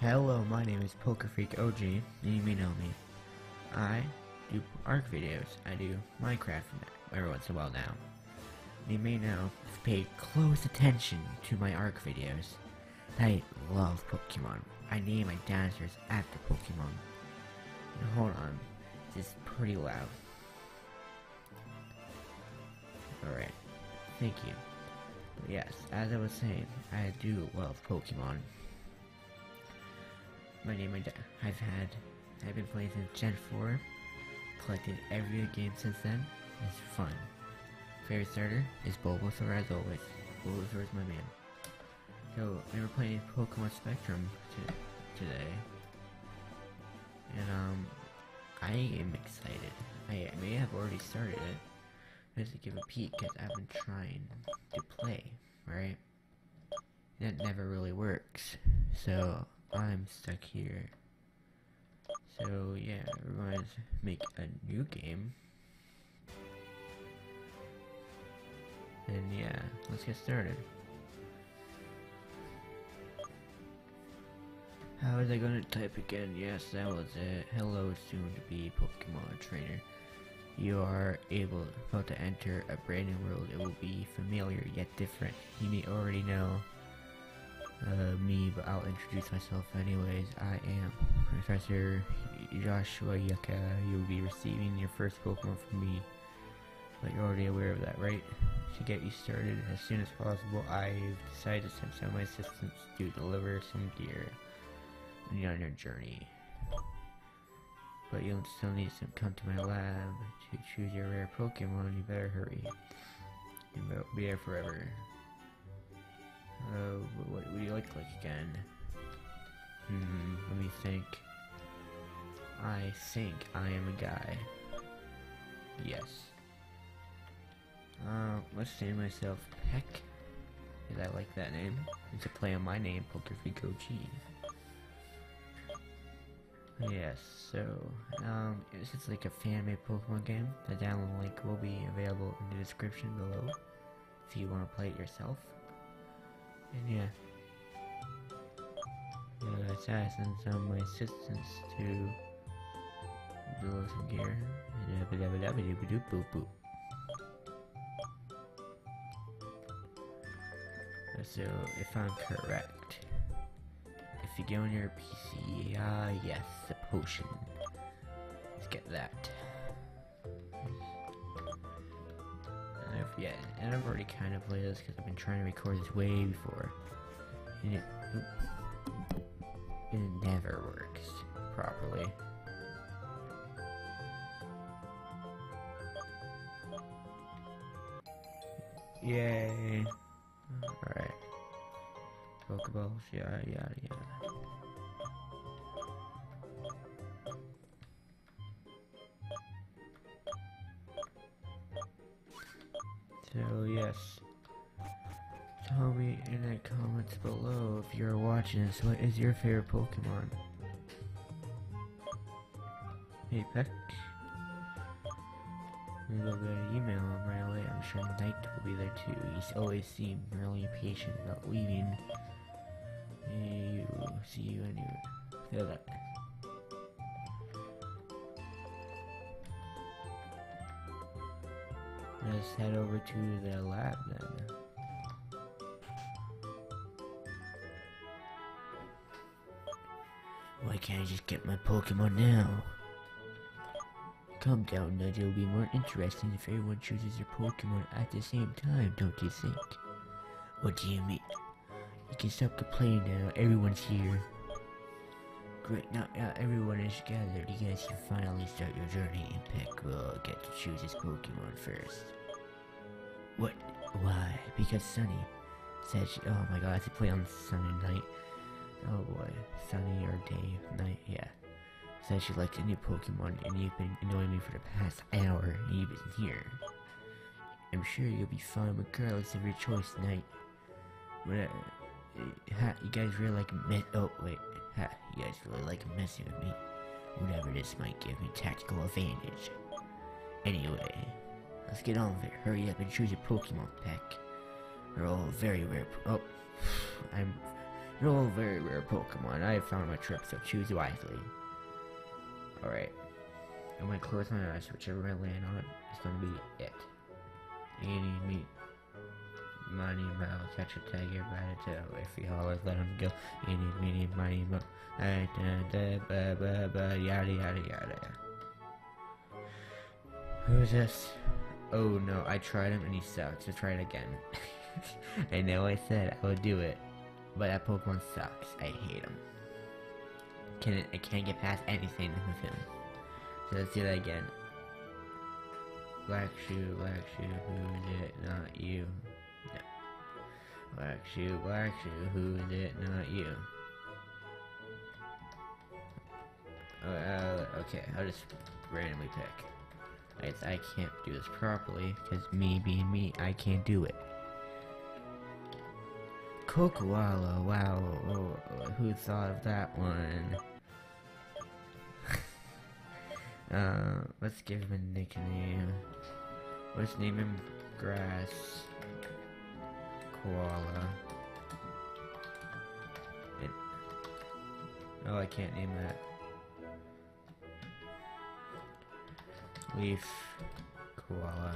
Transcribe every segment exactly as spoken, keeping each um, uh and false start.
Hello, my name is PokerFreak O G, and you may know me. I do ARK videos. I do Minecraft every once in a while now. You may know, if you pay close attention to my ARK videos, I love Pokemon. I name my dinosaurs after Pokemon. Now, hold on, this is pretty loud. Alright, thank you. But yes, as I was saying, I do love Pokemon. My name, my I've had, I've been playing since Gen four, collected every game since then. It's fun. Favorite starter is Bulbasaur as always. Bulbasaur is my man. So, we were playing Pokemon Spectrum today, and um, I am excited. I may have already started it, just to give a peek, because I've been trying to play, right? That never really works, so I'm stuck here. So yeah, we're going to make a new game. And yeah, let's get started. How was I going to type again? Yes, that was it. Hello, soon to be Pokemon trainer. You are able about to enter a brand new world. It will be familiar yet different. You may already know Uh, me, but I'll introduce myself anyways. I am Professor Joshua Yucca. You'll be receiving your first Pokemon from me, but you're already aware of that, right? To get you started as soon as possible, I've decided to send some of my assistants to deliver some gear on your journey. But you'll still need to come to my lab to choose your rare Pokemon. You better hurry. You won't be there forever. Uh, what would you like like again? Hmm, let me think. I think I am a guy. Yes. Uh, let's name myself Peck, because I like that name. It's a play on my name, PokerFreak O G. Yes, so, um, this is like a fan-made Pokemon game. The download link will be available in the description below, if you want to play it yourself. And yeah, yeah, I said I sent some of my assistants to deliver some gear. So, if I'm correct, if you go on your P C, ah, uh, yes, the potion. Let's get that. And I've, yeah, and I've already kind of played this because I've been trying to record this way before, and it, it never works properly. Yay! Alright. Pokeballs, yada yada yada. So yes, tell me in the comments below if you're watching this, what is your favorite Pokemon? Hey Peck, a little bit of email on right away. I'm sure Knight will be there too. He's always seemed really impatient about leaving. Hey, you, see you anyway. Feel that. Let's head over to the lab then. Why can't I just get my Pokemon now? Calm down, Nudge. It'll be more interesting if everyone chooses their Pokemon at the same time, don't you think? What do you mean? You can stop complaining now. Everyone's here. Great, now, now everyone is gathered. You guys can finally start your journey, and Peck will get to choose his Pokemon first. What? Why? Because Sunny said she, oh my god, I have to play on Sunny night. Oh boy, Sunny or day, night, yeah. Said she liked a new Pokemon, and you've been annoying me for the past hour, and you've been here. I'm sure you'll be fine regardless of your choice, Knight. Whatever. Ha, you guys really like me- oh wait, ha, you guys really like messing with me. Whatever, this might give me tactical advantage. Anyway, let's get on with it. Hurry up and choose your Pokemon, Peck. They're all very rare. Oh, I'm You're all very rare Pokemon. I have found my trip, so choose wisely. Alright. I'm gonna close my eyes. Whichever I land on is gonna be it. Eeny, meat. Money, mo. Catch a tiger by the tail. If he hollers, let him go. Eeny, meeny, money, mo. Da, da, ba, ba, ba, yada, yada, yada. Who's this? Oh no, I tried him and he sucks. Let's try it again. I know I said I would do it, but that Pokemon sucks. I hate him. Can I can't get past anything with him. So let's do that again. Black shoe, black shoe, who is it? Not you. No. Black shoe, black shoe, who is it? Not you. Oh, uh, okay, I'll just randomly pick. I, I can't do this properly, because me being me, I can't do it. Kokoala, wow, oh, who thought of that one? uh, let's give him a nickname. Let's name him Grass Koala. And, oh, I can't name that. Leaf Koala.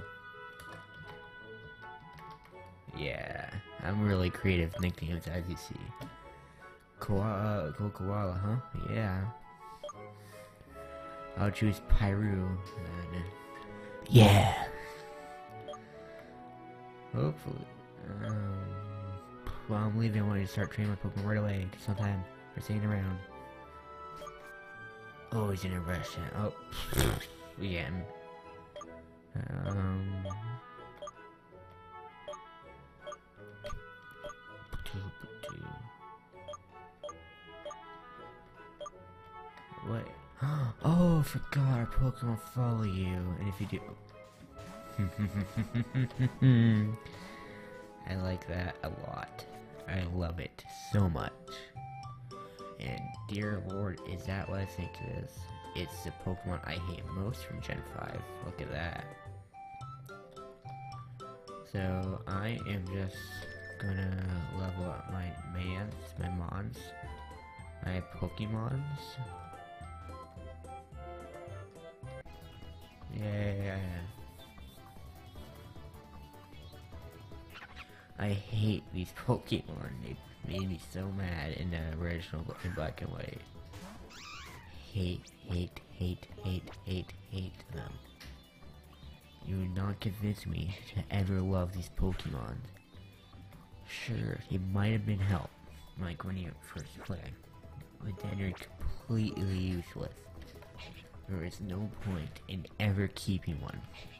Yeah, I'm really creative nicknames, as you see. Koala, Ko Koala, huh? Yeah. I'll choose Pyru. Then. Yeah. Hopefully. Um, well, I'm leaving. I want you to start training my Pokemon right away. Sometime we're staying around. Oh, he's in a rush. Oh, yeah. Um. What? Oh, I forgot our Pokemon follow you, and if you do, I like that a lot. I love it so much. And dear Lord, is that what I think it is? It's the Pokemon I hate most from Gen five. Look at that. So I am just gonna level up my mans, my mons, my Pokemons. Yeah. I hate these Pokemon. They made me so mad in the original in black and white. Hate, hate, hate, hate, hate, hate them. You would not convince me to ever love these Pokemon. Sure, it might have been help, like when you first play, but then you're completely useless. There is no point in ever keeping one.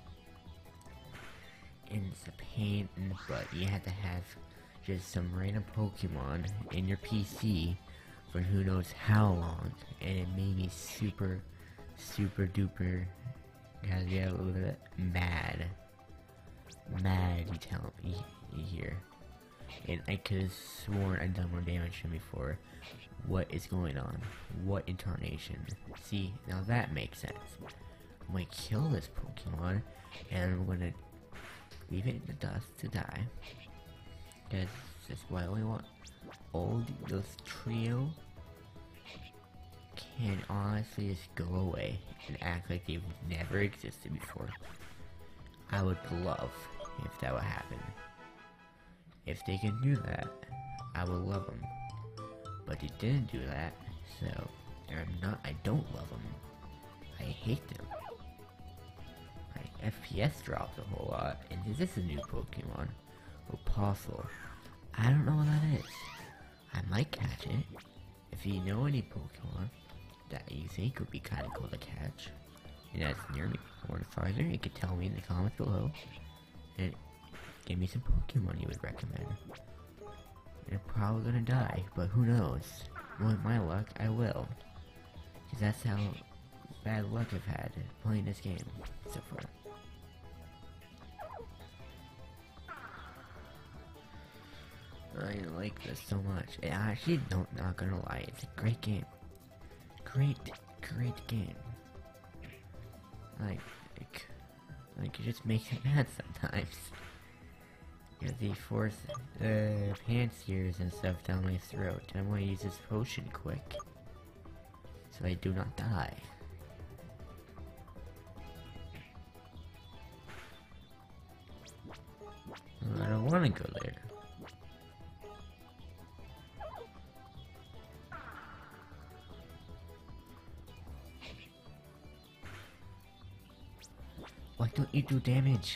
And it's a pain in the butt. You have to have just some random Pokemon in your P C for who knows how long, and it made me super, super duper, guys, yeah, a little bit mad. Mad, you tell me, you hear. And I could have sworn I'd done more damage than before. What is going on? What incarnation? See, now that makes sense. I'm gonna kill this Pokemon, and I'm gonna leave it in the dust to die. Because that's what I only want. All those trio can honestly just go away and act like they've never existed before. I would love if that would happen. If they can do that, I would love them. But they didn't do that, so they're not. I don't love them. I hate them. My F P S dropped a whole lot. And is this a new Pokemon? Opossum. I don't know what that is. I might catch it. If you know any Pokemon that you think would be kind of cool to catch, and that's near me or farther, you could tell me in the comments below. And give me some Pokemon you would recommend. You're probably gonna die, but who knows? With my luck, I will. Because that's how bad luck I've had playing this game so far. I like this so much. I actually don't, not gonna lie, it's a great game. Great, great game. Like, like, like it just makes me mad sometimes. Yeah, the fourth uh, panseers and stuff down my throat. I want to use this potion quick, so I do not die. I don't want to go there. Why don't you do damage?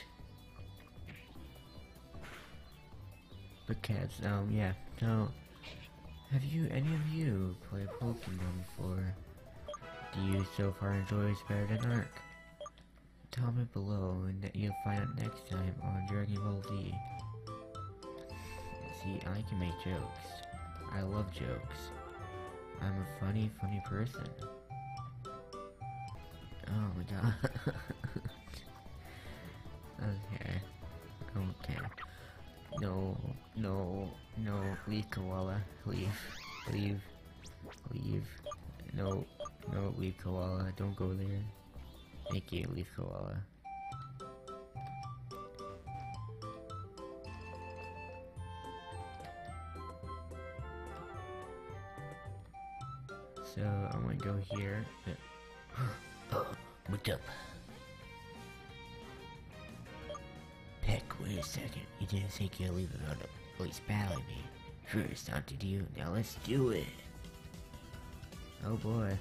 Because, um, yeah, so, have you, any of you, played Pokemon before? Do you so far enjoy Spirit and Arc? Comment below and that you'll find out next time on Dragon Ball Z. See, I can make jokes. I love jokes. I'm a funny, funny person. Oh my god. Okay. Okay. No, no, no, leave Koala. Leave. Leave. Leave. No, no, leave Koala. Don't go there. Thank you, leave Koala. So, I'm gonna go here. Oh, what's up? Peck, wait a second. You didn't think you'd leave without at least battling me. Sure, it's not to do. Now let's do it. Oh boy.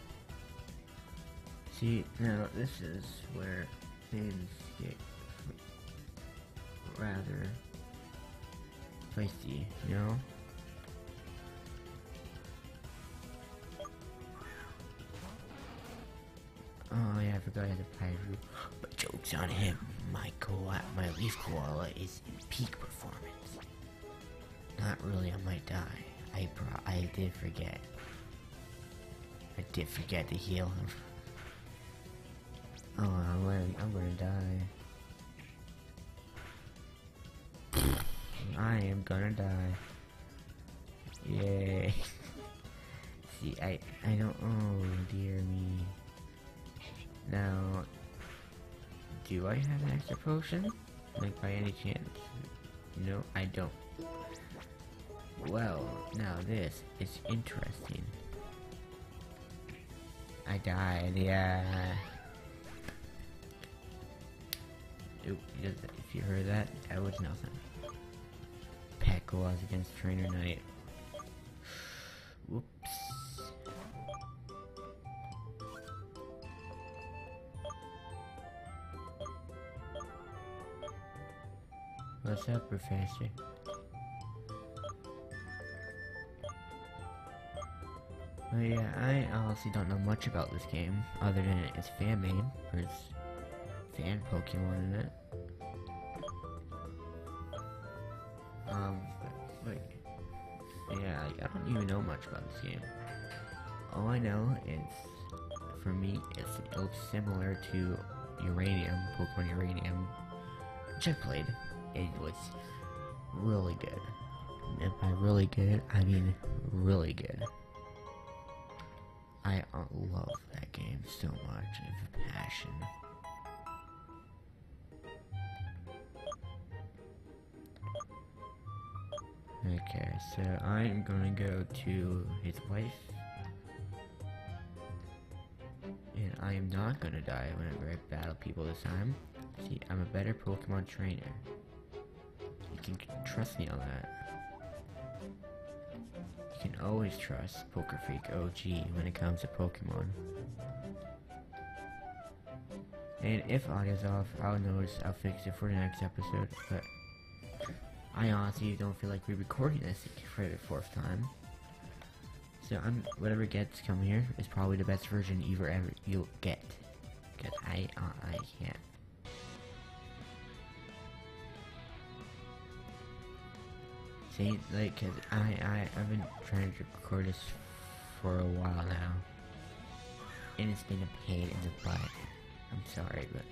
See, now this is where things get rather feisty, you know? Oh yeah, I forgot I had a Pyru. But joke's on him. My koala, my leaf koala is in peak performance. Not really, I might die. I pro I did forget. I did forget to heal him. Oh, I'm gonna, I'm gonna die. I am gonna die. Yay. See, I, I don't, oh dear me. Now, do I have an extra potion? Like, by any chance? No, I don't. Well, now this is interesting. I died, yeah. Oop, if you heard that, that was nothing. Peck was against Trainer Knight. Whoops. What's up, Professor? Well, yeah, I honestly don't know much about this game, other than it's fan-made. There's fan Pokemon in it. Um, but, but yeah, like, I don't even know much about this game. All I know is, for me, it's, it looks similar to Uranium, Pokemon Uranium, which I played. It was really good. And by really good, I mean really good. I uh, love that game so much, with passion. Okay, so I'm gonna go to his wife. And I am not gonna die whenever I battle people this time. See, I'm a better Pokemon trainer. You can trust me on that. You can always trust Poker Freak O G when it comes to Pokemon. And if audio's off, I'll notice, I'll fix it for the next episode, but I honestly don't feel like re-recording this for the fourth time. So I'm, whatever gets come here is probably the best version you ever you'll get. Cause I, uh, I can't. See, like, cause I, I, I've been trying to record this for a while now, and it's been a pain in the butt. I'm sorry, but.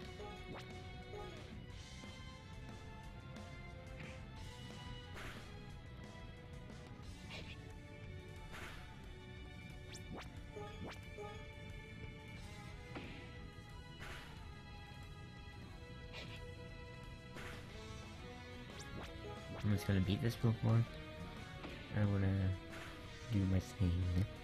I'm just gonna beat this Pokemon. I wanna do my thing.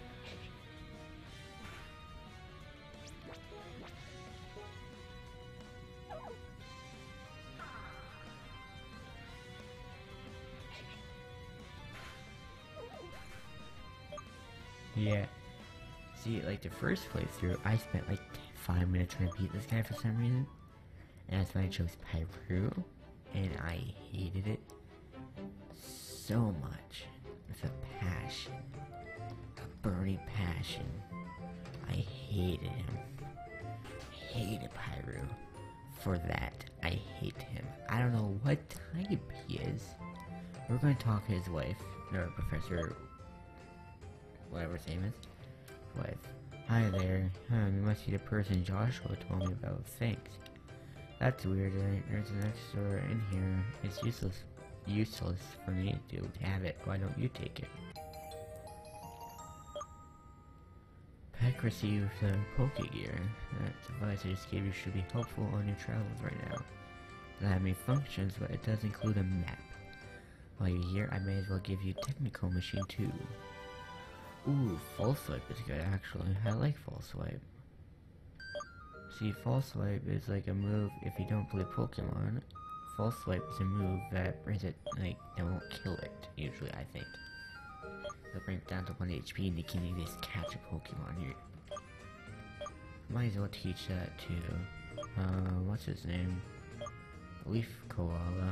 Yeah. See, like the first playthrough, I spent like five minutes trying to beat this guy for some reason. And that's when I chose Pyru. And I hated it so much. With a passion. A burning passion. I hated him. Hated Pyru. For that, I hate him. I don't know what type he is. We're going to talk to his wife, or Professor, whatever his name is, wife. Hi there. Um, you must be the person Joshua told me about. Thanks. That's weird, right? There's an extra in here. It's useless, useless for me to have it. Why don't you take it? Peck received the Pokegear. That device I just gave you should be helpful on your travels right now. It doesn't have many functions, but it does include a map. While you're here, I may as well give you Technical Machine too. Ooh, False Swipe is good actually. I like False Swipe. See, False Swipe is like a move if you don't play Pokemon. False Swipe is a move that brings it, like, it won't kill it, usually, I think. It'll bring it down to one H P and you can just catch a Pokemon here. Might as well teach that to, uh, what's his name? Leaf Koala.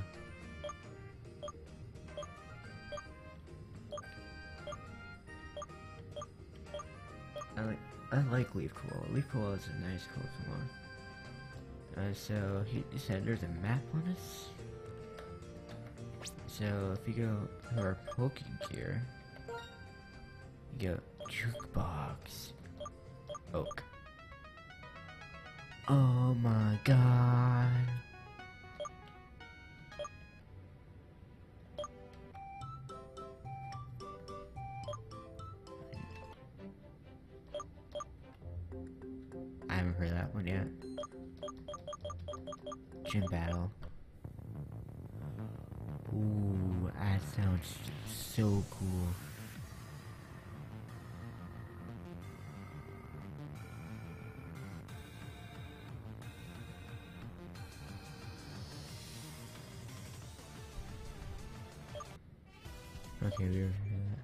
I like, I like Leaf Koala. Leaf Koala is a nice Pokemon. Uh, so, he said there's a map on this. So, if you go to our Pokegear, you go Jukebox. Oak. Oh my god. I haven't heard that one yet. Gym battle. Ooh, that sounds so cool. Okay, we were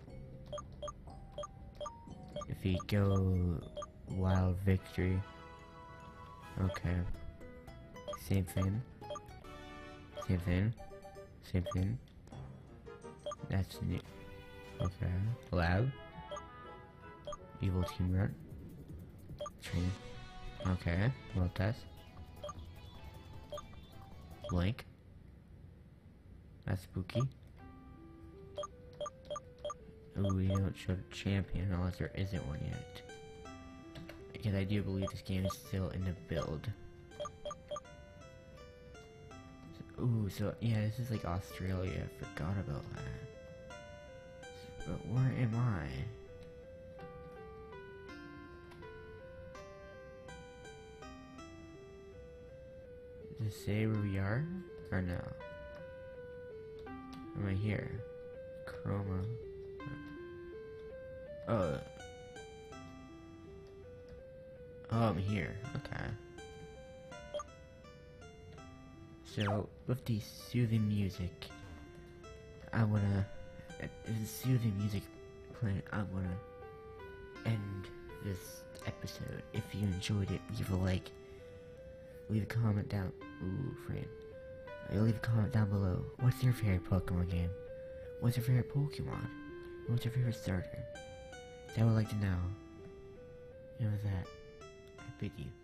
if you go Wild Victory. Okay. Same thing. Same thing. Same thing. That's new. Okay. Lab. Evil Team Run. Train. Okay. Well test. Blank. That's spooky. Ooh, we don't show the champion unless there isn't one yet. Because I do believe this game is still in the build. So, ooh, so yeah, this is like Australia. I forgot about that. But where am I? Does it say where we are? Or no? Am I here? Chroma. Oh. Oh, I'm here. Okay. So, with the soothing music, I wanna... Uh, the soothing music playing, I wanna end this episode. If you enjoyed it, leave a like. Leave a comment down... Ooh, frame. Leave a comment down below. What's your favorite Pokemon game? What's your favorite Pokemon? What's your favorite starter? I would like to know. And with that, I bid you